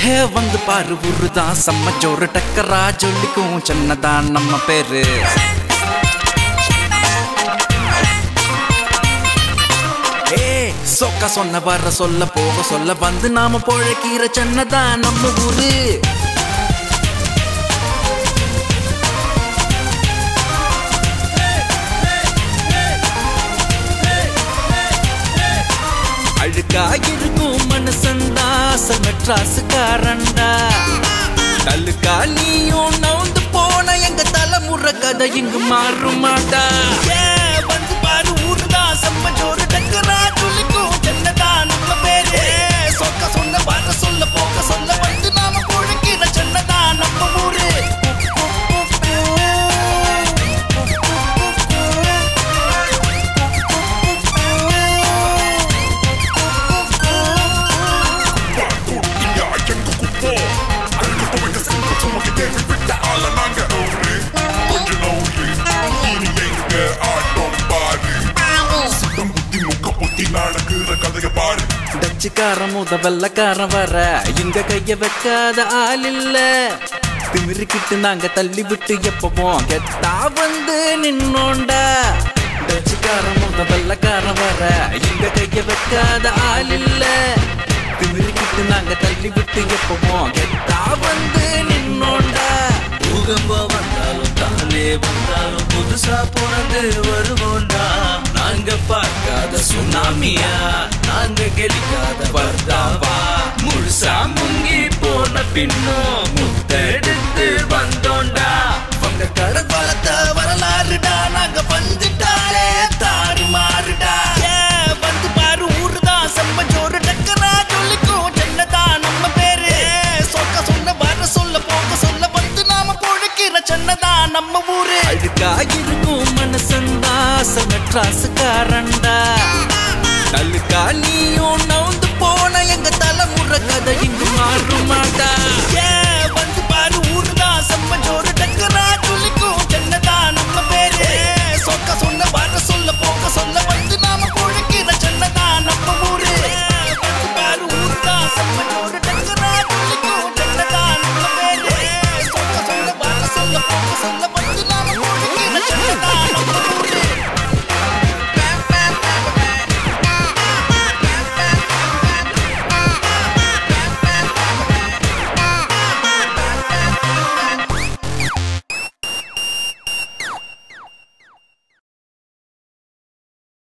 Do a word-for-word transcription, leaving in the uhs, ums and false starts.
ஹே வந்து பாரு ஊருதான் செம்ம ஜோறு டக்கரா ஜொல்லிக்கும் சென்னதான் நம்ம பேரு. ஏ சொக்க சொன்ன வர சொல்ல போக சொல்ல வந்து நாம பொழைக்கிற சென்னதான் நம்ம ஊரு. அழுக்கா இருக்கும் மனசந்தா மெட்ராஸுக்காரண்டா. தல்லுக்கா நீயும் நவுந்து போன எங்க தலைமுறை கதை இங்கு மாறுமாட்டா. வந்து பாரு ஊருதான் செம்ம ஜோறு டக்கரா ஜொல்லிக்கும் சென்னதான் நம்ம பேரு. சொக்க சொன்ன வர சொல்ல போக சொல்ல வந்து நாம பொழைக்கிற சென்னதான் நம்ம ஊரு. டச்சுக்காரன் முத வெள்ளக்காரன் வர இங்க கைய வைக்காத ஆள் இல்ல. திமிரிக்கிட்டு நாங்க தள்ளி விட்டு எப்பவும் கெத்தா வந்து நின்னோண்டா. டச்சுக்காரன் முத வெள்ளக்காரன் வர இங்க கைய வைக்காத ஆள் இல்ல. திமிரிக்கிட்டு நாங்க தள்ளி விட்டு எப்பவும் கெத்தா வந்து நின்னோண்டா. பூகம்பம் வந்தாலும் தானே வந்தாலும் புதுசா பிறந்து வருவோண்டா. நாங்க பார்க்காத சுனாமியா நாங்க கெளிக்காத வர்தாவா. முழுசா முங்கி போன பின்னும் முத்தெடுத்து வந்தோண்டா. பங்க கடல் வளர்த்த வரலாறுடா நாங்க வந்துட்டாலே தாறு மாறுடா. வந்து பாரு ஊருதான் செம்ம ஜோறு டக்கரா ஜொல்லிக்கும் சென்னதான் நம்ம பேரு. சொக்க சொன்ன வர சொல்ல போக சொல்ல வந்து நாம பொழைக்கிற சென்னதான் நம்ம ஊரு. அழுக்கா இருக்கும் மனசந்தா மெட்ராஸுக்காரண்டா. தல்லுக்கா நீயும் நவுந்து போன எங்க தலைமுறை கதை இங்கு மாறுமாட்டா.